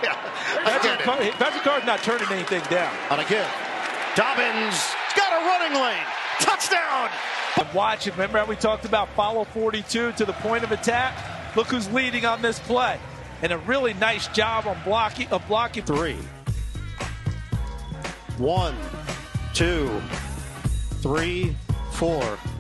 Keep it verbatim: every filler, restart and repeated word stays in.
Yeah, Patrick, Car Patrick Carr's not turning anything down. And again, Dobbins got a running lane. Touchdown! And watch it. Remember how we talked about follow forty-two to the point of attack? Look who's leading on this play. And a really nice job on blocking of blocking. Three. One, two, three, four.